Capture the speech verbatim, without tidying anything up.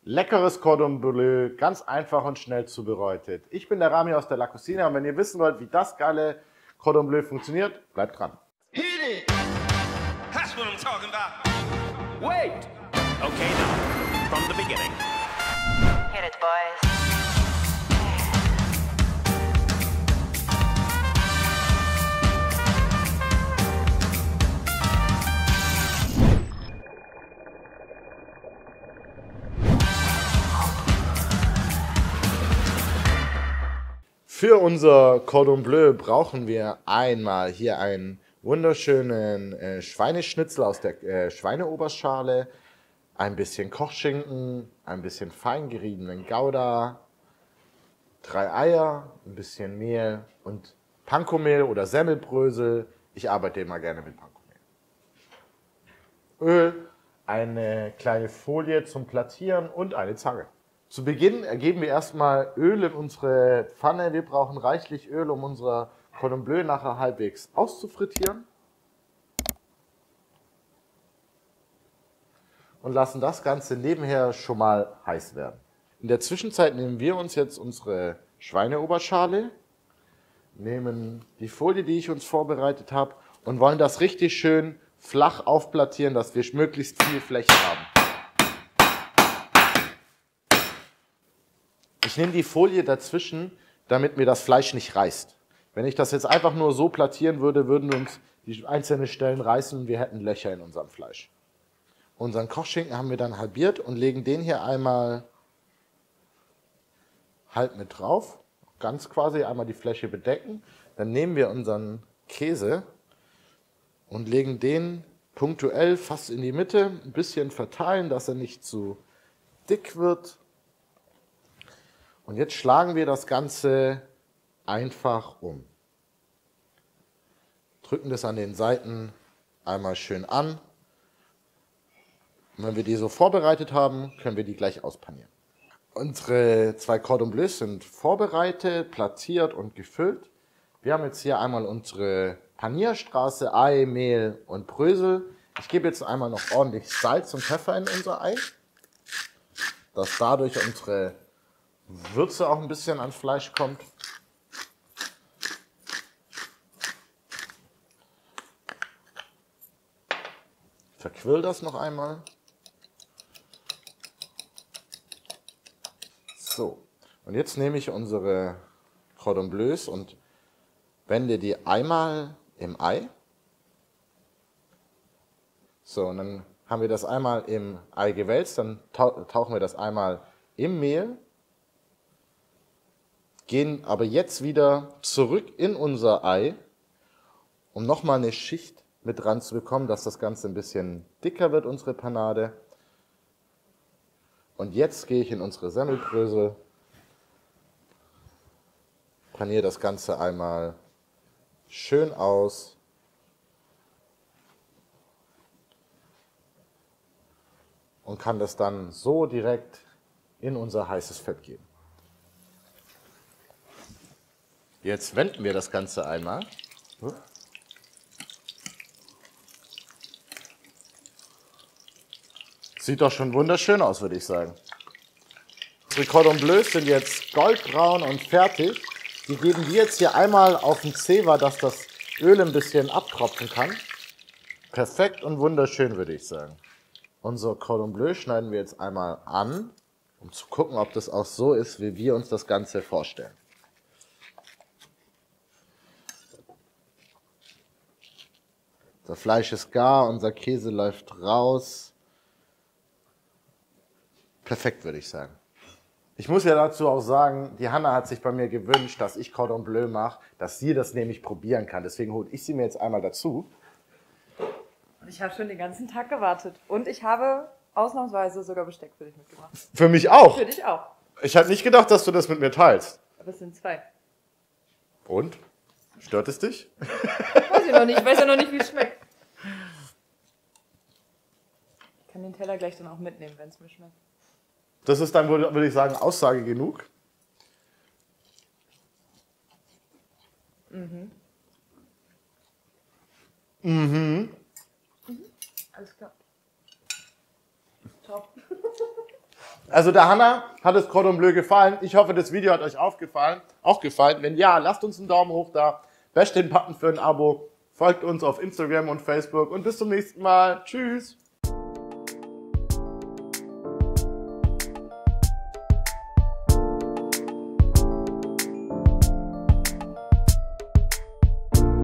Leckeres Cordon Bleu, ganz einfach und schnell zubereitet. Ich bin der Rami aus der La Cucina und wenn ihr wissen wollt, wie das geile Cordon Bleu funktioniert, bleibt dran. Hit it! That's what I'm talking about. Wait! Okay, now, from the beginning. Hit it, boys. Für unser Cordon Bleu brauchen wir einmal hier einen wunderschönen äh, Schweineschnitzel aus der äh, Schweineoberschale, ein bisschen Kochschinken, ein bisschen fein geriebenen Gouda, drei Eier, ein bisschen Mehl und Pankomehl oder Semmelbrösel. Ich arbeite immer gerne mit Pankomehl. Öl, eine kleine Folie zum Plattieren und eine Zange. Zu Beginn ergeben wir erstmal Öl in unsere Pfanne. Wir brauchen reichlich Öl, um unser Cordon Bleu nachher halbwegs auszufrittieren. Und lassen das Ganze nebenher schon mal heiß werden. In der Zwischenzeit nehmen wir uns jetzt unsere Schweineoberschale, nehmen die Folie, die ich uns vorbereitet habe, und wollen das richtig schön flach aufplattieren, dass wir möglichst viel Fläche haben. Ich nehme die Folie dazwischen, damit mir das Fleisch nicht reißt. Wenn ich das jetzt einfach nur so plattieren würde, würden uns die einzelnen Stellen reißen und wir hätten Löcher in unserem Fleisch. Unseren Kochschinken haben wir dann halbiert und legen den hier einmal halb mit drauf. Ganz quasi einmal die Fläche bedecken. Dann nehmen wir unseren Käse und legen den punktuell fast in die Mitte, ein bisschen verteilen, dass er nicht zu dick wird. Und jetzt schlagen wir das Ganze einfach um. Drücken das an den Seiten einmal schön an. Und wenn wir die so vorbereitet haben, können wir die gleich auspanieren. Unsere zwei Cordon Bleus sind vorbereitet, platziert und gefüllt. Wir haben jetzt hier einmal unsere Panierstraße, Ei, Mehl und Brösel. Ich gebe jetzt einmal noch ordentlich Salz und Pfeffer in unser Ei, dass dadurch unsere Würze auch ein bisschen ans Fleisch kommt. Verquirl das noch einmal. So, und jetzt nehme ich unsere Cordon Bleus und wende die einmal im Ei. So, und dann haben wir das einmal im Ei gewälzt, dann tauchen wir das einmal im Mehl. Gehen aber jetzt wieder zurück in unser Ei, um nochmal eine Schicht mit dran zu bekommen, dass das Ganze ein bisschen dicker wird, unsere Panade. Und jetzt gehe ich in unsere Semmelbrösel, paniere das Ganze einmal schön aus. Und kann das dann so direkt in unser heißes Fett geben. Jetzt wenden wir das Ganze einmal. Sieht doch schon wunderschön aus, würde ich sagen. Unsere Cordon Bleus sind jetzt goldbraun und fertig. Die geben wir jetzt hier einmal auf den Zewa, dass das Öl ein bisschen abtropfen kann. Perfekt und wunderschön, würde ich sagen. Unser Cordon Bleu schneiden wir jetzt einmal an, um zu gucken, ob das auch so ist, wie wir uns das Ganze vorstellen. Das Fleisch ist gar, unser Käse läuft raus. Perfekt, würde ich sagen. Ich muss ja dazu auch sagen, die Hanna hat sich bei mir gewünscht, dass ich Cordon Bleu mache, dass sie das nämlich probieren kann. Deswegen hole ich sie mir jetzt einmal dazu. Und ich habe schon den ganzen Tag gewartet. Und ich habe ausnahmsweise sogar Besteck für dich mitgebracht. Für mich auch. Für dich auch. Ich hatte nicht gedacht, dass du das mit mir teilst. Aber es sind zwei. Und? Stört es dich? Weiß ich noch nicht. Ich weiß ja noch nicht, wie es schmeckt. Ich kann den Teller gleich dann auch mitnehmen, wenn es mir schmeckt. Das ist dann, würde ich sagen, Aussage genug. Mhm. Mhm. Mhm. Alles klar. Ciao. Also der Hanna hat das Cordon Bleu gefallen. Ich hoffe, das Video hat euch aufgefallen. Auch gefallen. Wenn ja, lasst uns einen Daumen hoch da. Basht den Button für ein Abo. Folgt uns auf Instagram und Facebook. Und bis zum nächsten Mal. Tschüss.